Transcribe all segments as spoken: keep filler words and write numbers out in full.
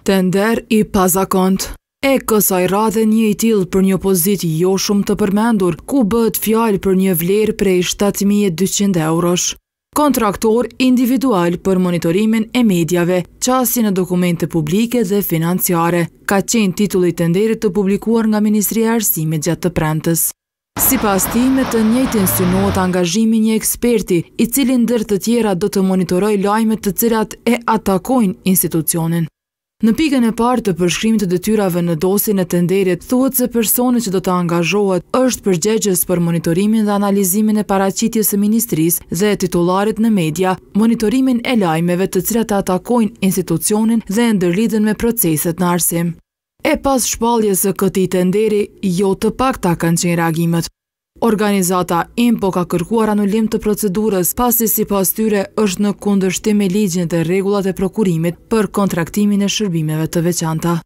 Tender i pazakont. E kësaj radhe një i tillë për një pozitë jo shumë të përmendur, ku bëhet fjalë për një vlerë prej shtatë mijë e dyqind eurosh. Kontraktor individual për monitorimin e mediave, qasje në dokumente publike dhe financiare, ka qenë titulli i tenderit të publikuar nga Ministria e Arsimit gjatë të premtës. Sipas tij, me të njëjtin synohet angazhimi një eksperti, i cili ndër të tjera do të monitorojë lajmet të cilat e atakojnë institucionin. Në pikën e parë të përshkrimit të detyrave në dosjen e tenderit, thuhet se personi që do të angazhohet është përgjegjës për monitorimin dhe analizimin e paraqitjes së ministrisë dhe titullarit në media, monitorimin e lajmeve të cilat atakojnë institucionin dhe ndërlidhen me proceset në arsim. E pas shpalljes së këtij tenderi, jo të pakta kanë qenë reagimet. Organizata IMPO ka kërkuar anulim të procedurës pasi sipas tyre është në kundërshtim me ligjin dhe rregullat e prokurimit për kontraktimin e shërbimeve të veçanta.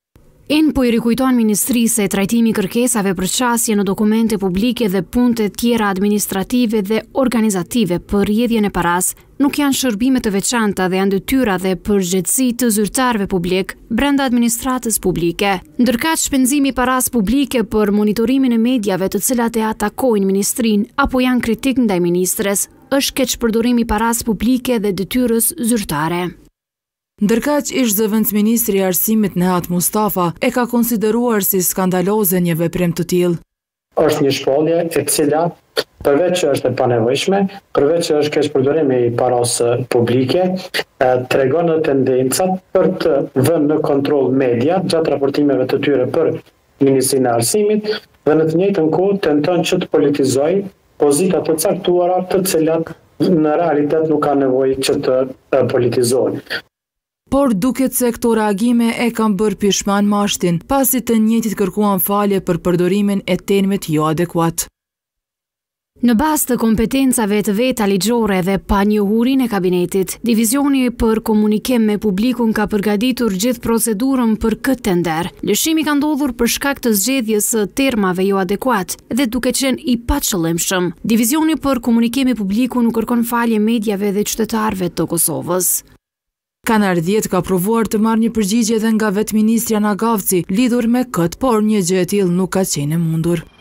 IMPO i rikujton Ministrisë se trajtimi i kërkesave për qasje në dokumente publike dhe punte tjera administrative dhe organizative për rrjedhjen e paras nuk janë shërbime të veçanta dhe janë detyra dhe përgjegjësi të zyrtarëve publik brenda administratës publike. Ndërkaq shpenzimi i paras publike për monitorimin e mediave të cilat e atakojnë ministrinë apo janë kritik ndaj ministres, është keqpërdorim i paras publike dhe detyrës zyrtare. Ndërkaq ish zëvendësministri i Arsimit Nehat Mustafa e ka konsideruar si skandaloze një veprim të tillë. Është një shpallje e cila përveç që është e panevojshme, përveç që është keqpërdorim i paras publike, tregon tendencat për të vënë në kontroll media gjatë raportimeve të tyre për Ministrinë e Arsimit dhe në të njëjtën kohë tenton që të politizojë pozita të caktuara të cilat në realitet nuk ka nevojë që të politizohen. Por duket se këto reagime e kanë bërë pishman mashtin, pasi të njëjtit kërkuan falje për përdorimin e termit jo adekuat. Në bazë të kompetencave të veta ligjore dhe panjohurinë e kabinetit, Divizioni për komunikim me publikun ka përgatitur gjithë procedurën për këtë tender. Lëshimi ka ndodhur për shkak të zgjedhjes së termave jo adekuat dhe duke qenë i paqëllimshëm. Divizioni për komunikim me publikun nuk kërkon falje mediave dhe qytetarëve të Kosovës. Kanar dhjetë ka provuar të marrë një përgjigje edhe nga vetë ministri Ana Gavci lidhur me këtë, por një gjë e tillë nuk ka qenë e mundur.